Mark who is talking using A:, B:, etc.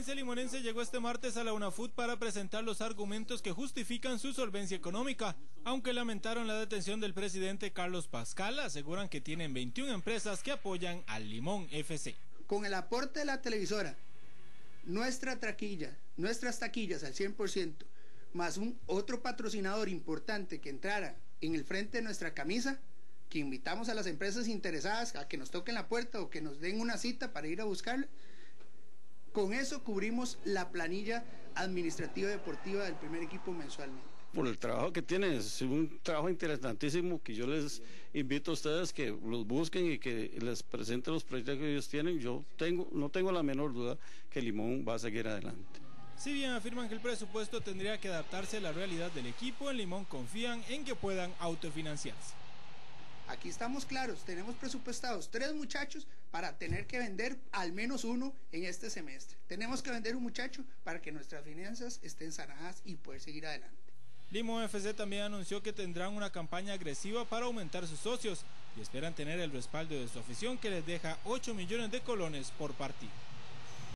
A: gerencia limonense llegó este martes a la UNAFUT para presentar los argumentos que justifican su solvencia económica. Aunque lamentaron la detención del presidente Carlos Pascal, aseguran que tienen 21 empresas que apoyan al Limón FC.
B: Con el aporte de la televisora, nuestras taquillas al 100%, más otro patrocinador importante que entrara en el frente de nuestra camisa, que invitamos a las empresas interesadas a que nos toquen la puerta o que nos den una cita para ir a buscarla. Con eso cubrimos la planilla administrativa y deportiva del primer equipo mensualmente.
C: Por el trabajo que tienen, es un trabajo interesantísimo que yo les invito a ustedes que los busquen y que les presenten los proyectos que ellos tienen. Yo no tengo la menor duda que Limón va a seguir adelante.
A: Si bien afirman que el presupuesto tendría que adaptarse a la realidad del equipo, en Limón confían en que puedan autofinanciarse.
B: Aquí estamos claros, tenemos presupuestados 3 muchachos para tener que vender al menos uno en este semestre. Tenemos que vender un muchacho para que nuestras finanzas estén sanadas y poder seguir adelante.
A: Limón FC también anunció que tendrán una campaña agresiva para aumentar sus socios y esperan tener el respaldo de su afición, que les deja 8 millones de colones por partido.